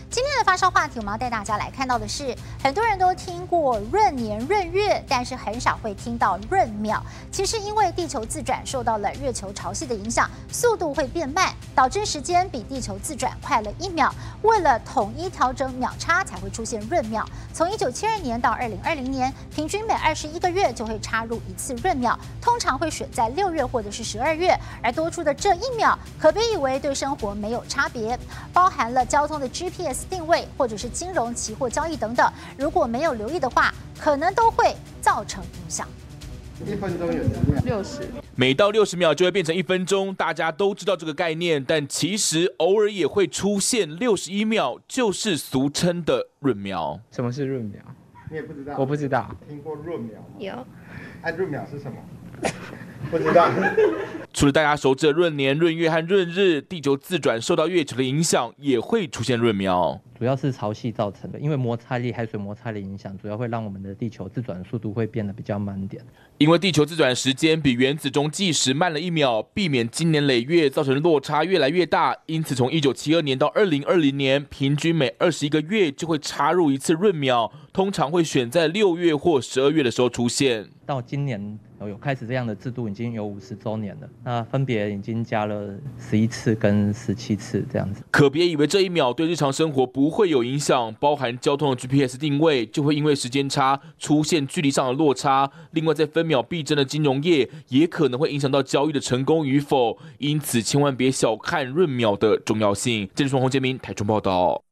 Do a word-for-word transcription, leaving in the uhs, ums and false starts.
今天的发烧话题，我们要带大家来看到的是，很多人都听过闰年、闰月，但是很少会听到闰秒。其实因为地球自转受到了月球潮汐的影响，速度会变慢，导致时间比地球自转快了一秒。为了统一调整秒差，才会出现闰秒。从一九七二年到二零二零年，平均每二十一个月就会插入一次闰秒，通常会选在六月或者是十二月。而多出的这一秒，可别以为对生活没有差别，包含了交通的 G P S 定位，或者是金融、期货交易等等，如果没有留意的话，可能都会造成影响。 一分钟有几秒？ 六十。 每到六十秒就会变成一分钟，大家都知道这个概念，但其实偶尔也会出现六十一秒，就是俗称的闰秒。 什么是闰秒？ 你也不知道？ 我不知道。 听过闰秒吗？ 有。 哎、啊，闰秒是什么？不知道。 除了大家熟知的闰年、闰月和闰日，地球自转受到月球的影响，也会出现闰秒。 主要是潮汐造成的，因为摩擦力、海水摩擦力影响，主要会让我们的地球自转速度会变得比较慢一点。 因为地球自转时间比原子钟计时慢了一秒，避免经年累月造成落差越来越大，因此从一九七二年到二零二零年，平均每二十一个月就会插入一次闰秒，通常会选在六月或十二月的时候出现。 到今年有开始这样的制度，已经有五十周年了，那分别已经加了十一次跟十七次这样子。 可别以为这一秒对日常生活不会有影响，包含交通的 G P S 定位就会因为时间差出现距离上的落差。另外，在分秒必争的金融业，也可能会影响到交易的成功与否，因此千万别小看闰秒的重要性。这里是洪杰明台中报道。